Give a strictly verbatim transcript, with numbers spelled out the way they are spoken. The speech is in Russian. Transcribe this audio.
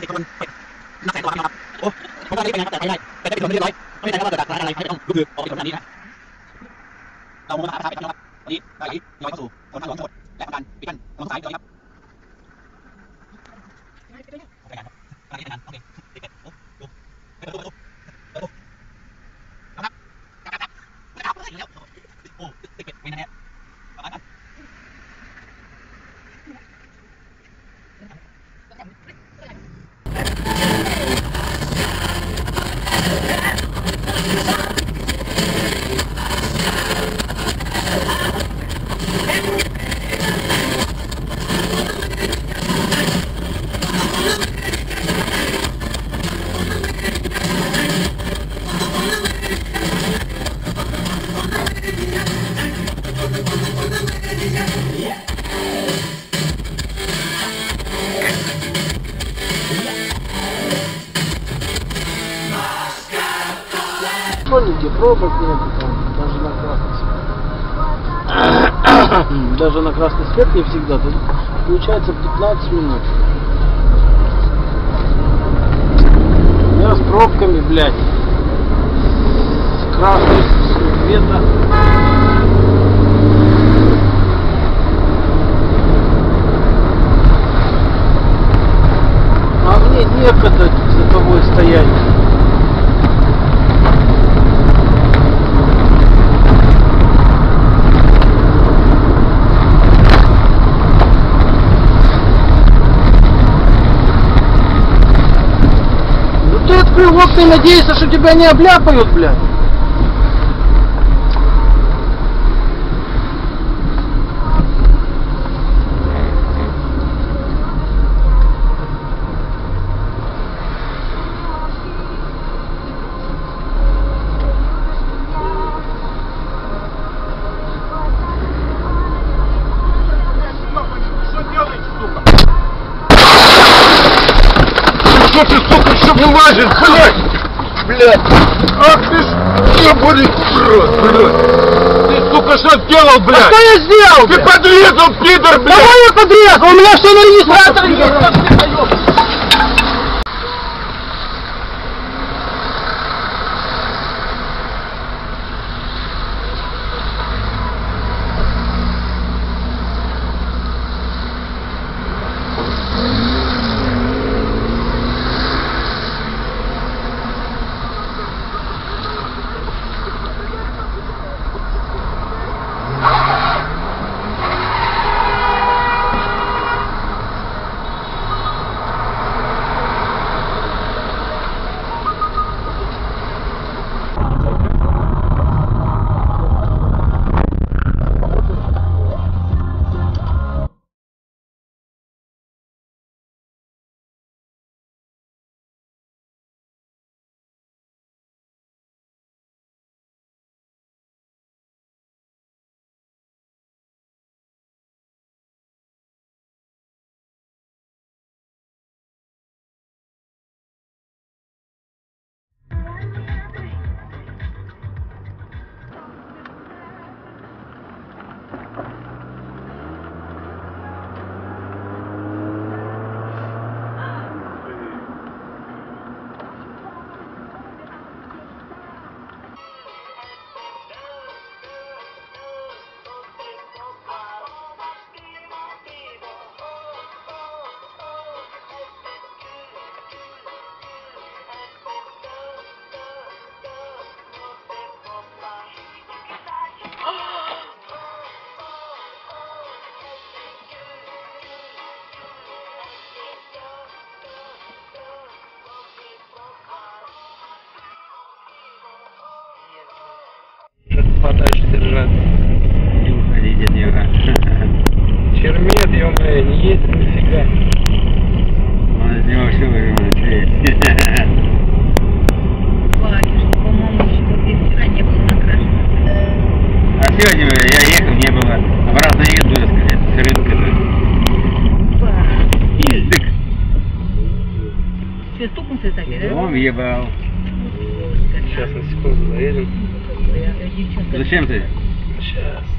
นักแสดงตัวครับโอ้ผมว่าอันนี้เป็นงานแต่ใช้ได้แต่ได้เป็นคนไม่เรียบร้อยไม่ได้ว่าเกิดจากอะไรให้ต้องดูคือออกเป็นคนแบบนี้นะเรามาหาประชาชนครับวันนี้ได้ย้อยเข้าสู่ถนนทางหลวงทั้งหมดและทำการปิดกั้นถนนสายย้อยครับไปกันครับไปกันครับโอเคติดกันดูดูไปดูดูดูครับครับครับแล้วโอ้ติดกันไม่นานเนี่ยประมาณนั้น Нигде пробок нет, даже на красный свет. Даже на красный свет не всегда. Тут получается пятнадцать минут. Я с пробками, блядь. С красным света. А мне некогда за тобой стоять. Вот ты надеешься, что тебя не обляпают, блядь. Что ты, сука, еще вылазишь, блядь? Блядь! Ах ты ж, ебаный рот, блядь! Ты, сука, что сделал, блядь? А что я сделал, Ты блядь? подрезал, пидор, блядь! Кого я подрезал? У меня все на регистраторе есть! Подальше держать и уходить от него. Чермет, ё-моё, не ездит нифига. Он из него все выжимает, что есть. Батюшка, по-моему, еще вчера не было на Краше. А сегодня я ехал, не было. Обратно еду, так сказать, с рынка. Издык. Что, стукнулся так, да? Он ебал. Сейчас на секунду заедем. Зачем ты? Сейчас.